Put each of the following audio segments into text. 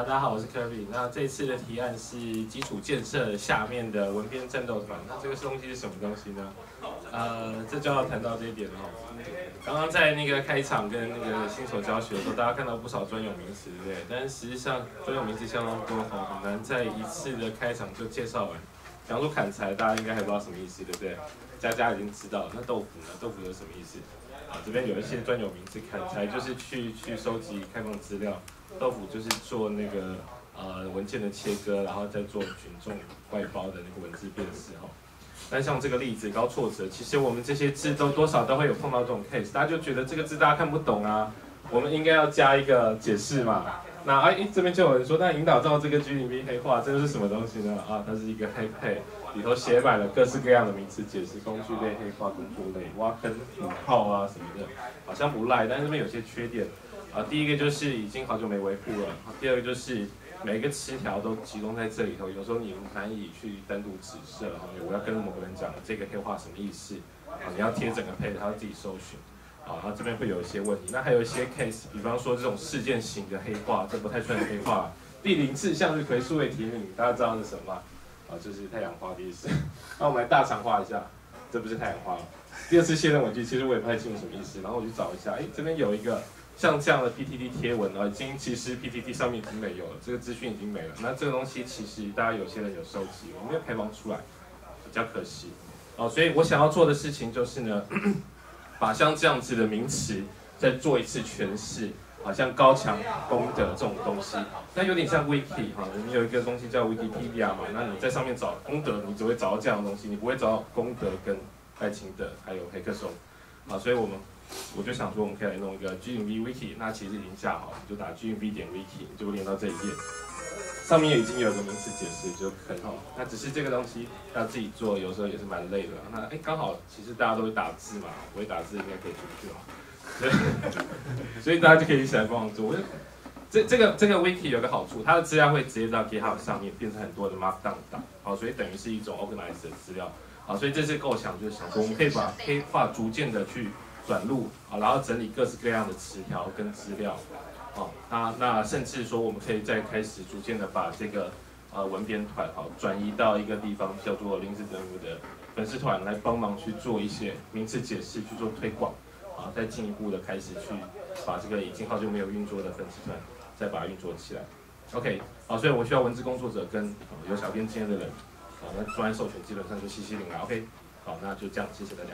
大家好，我是科比。那这次的提案是基础建设下面的文编战斗团。那这个东西是什么东西呢？这就要谈到这一点哦。刚刚在那个开场跟那个新手教学的时候，大家看到不少专有名词，对不对？但是实际上专有名词相当多哦，很难在一次的开场就介绍完。比方说砍柴，大家应该还不知道什么意思，对不对？家家已经知道了。那豆腐呢？豆腐有什么意思？这边有一些专有名词，砍柴就是去收集开放资料，豆腐就是做那个文件的切割，然后再做群众外包的那个文字辨识哈。但像这个例子高挫折，其实我们这些字都多少都会有碰到这种 case， 大家就觉得这个字大家看不懂啊，我们应该要加一个解释嘛。那这边就有人说，那引导到这个 G0V 黑化，这个是什么东西呢？它是一个黑配，里头写满了各式各样的名词解释，工具类、黑化、工作类、挖坑、引炮啊什么的，好像不赖，但是这边有些缺点。第一个就是已经好久没维护了，第二个就是每一个词条都集中在这里头，有时候你难以去单独指示了。我要跟某个人讲这个黑化什么意思，你要贴整个配，他要自己搜寻。它这边会有一些问题，那还有一些 case， 比方说这种事件型的黑化，这不太算黑化。第0次向日葵数位提名，大家知道是什么吗？就是太阳花的意思。那我们来大肠化一下，这不是太阳花。第2次卸任文具，其实我也不太清楚什么意思，然后我去找一下，这边有一个像这样的 PTT 贴文其实 PTT 上面已经没有了，这个资讯已经没了。那这个东西其实大家有些人有收集，我没有开放出来，比较可惜。所以我想要做的事情就是呢。把像这样子的名词再做一次诠释，好像高墙功德这种东西，那有点像 Wiki 我们有一个东西叫 Wikipedia 嘛，那你在上面找功德，你只会找到这样的东西，你不会找到功德跟爱情德还有黑客松，所以我就想说，我们可以来弄一个 G0V Wiki， 那其实已经架好，你就打 G0V.Wiki， 你就会连到这一页。上面已经有个名词解释就可以那只是这个东西要自己做，有时候也是蛮累的。那刚好，其实大家都会打字嘛，不会打字应该可以出去所以大家就可以一起来帮忙做。这个 wiki 有个好处，它的资料会直接到 GitHub 上面变成很多的 Markdown 档，所以等于是一种 organized 的资料。所以这次构想就是想说，我们可以把黑化逐渐的去转录然后整理各式各样的词条跟资料。那甚至说，我们可以再开始逐渐的把这个文编团转移到一个地方，叫做林子德武的粉丝团，来帮忙去做一些名词解释，去做推广，再进一步的开始去把这个已经好久没有运作的粉丝团，再把它运作起来。OK， 所以我需要文字工作者跟有小编经验的人，那专案授权基本上就西西领了。OK， 好，那就这样，谢谢大家。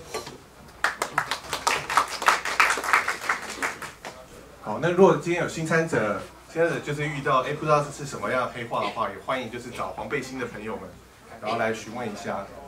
好，那如果今天有新参者就是遇到不知道是什么样的黑化的话，也欢迎就是找黄背心的朋友们，然后来询问一下。